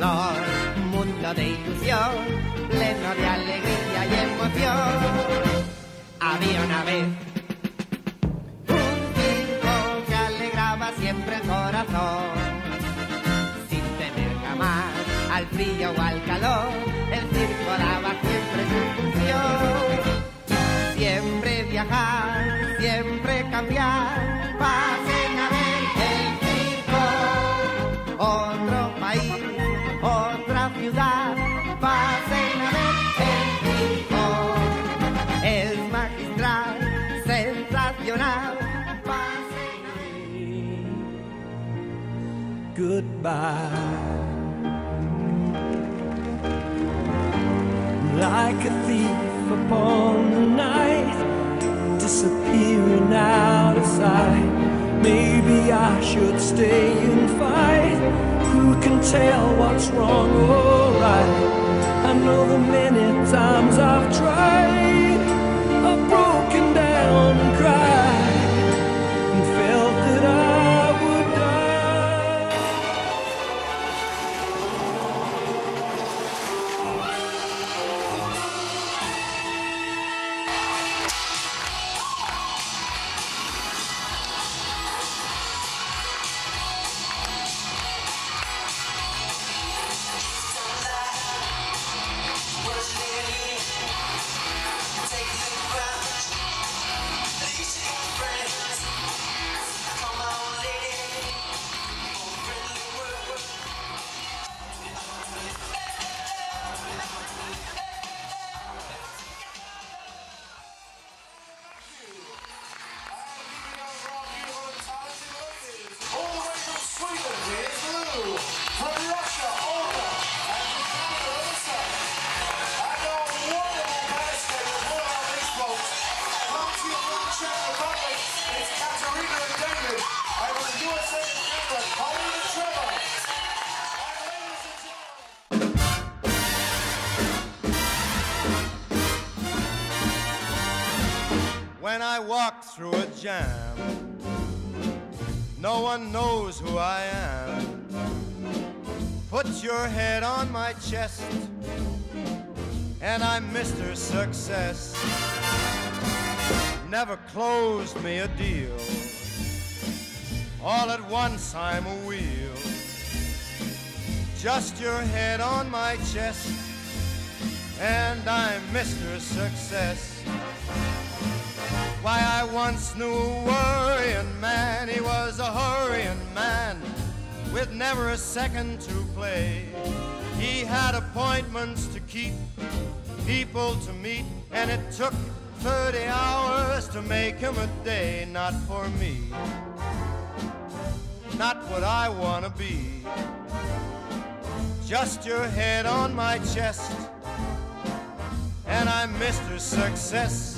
color, mundo de ilusión, pleno de alegría y emoción. Había una vez un circo que alegraba siempre el corazón, sin temer jamás al frío o al calor, el circo daba siempre su función. Siempre viajar, siempre cambiar, pasen a ver el circo. Otro país, otra ciudad, pasen a ver el circo. Es magistral, sensacional, pasen a ver. Goodbye. Like a thief upon the night, disappearing out of sight. Maybe I should stay and fight. Who can tell what's wrong or right? I know the many times I've tried, I've broken down and cried, and felt that I would die. When I walk through a jam, no one knows who I am. Put your head on my chest, and I'm Mr. Success. Never closed me a deal. All at once I'm a wheel. Just your head on my chest, and I'm Mr. Success. Why, I once knew a worrying man. He was a hurrying man with never a second to play. He had appointments to keep, people to meet, and it took 30 hours to make him a day. Not for me, not what I want to be. Just your head on my chest, and I'm Mr. Success.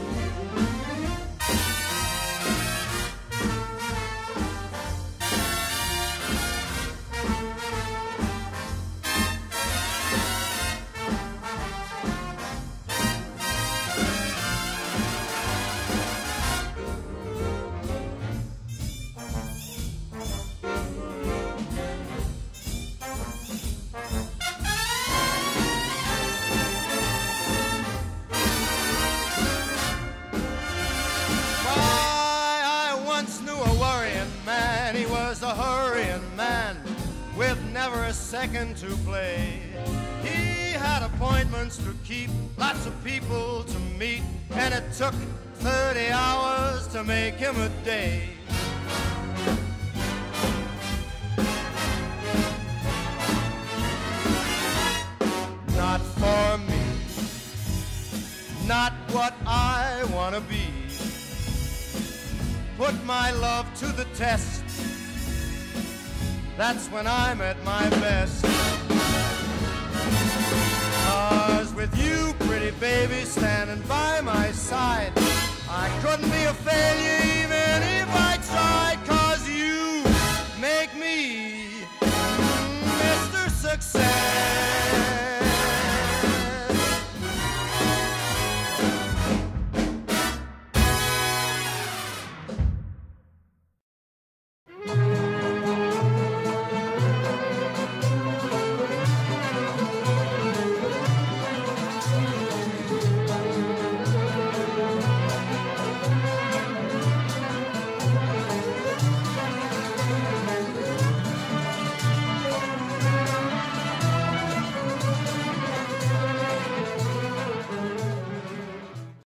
Never a second to play. He had appointments to keep, lots of people to meet, and it took 30 hours to make him a day. Not for me, not what I want to be. Put my love to the test, that's when I'm at my best. 'Cause with you, pretty baby, standing by my side, I couldn't be a failure even if I tried. 'Cause you make me Mr. Success.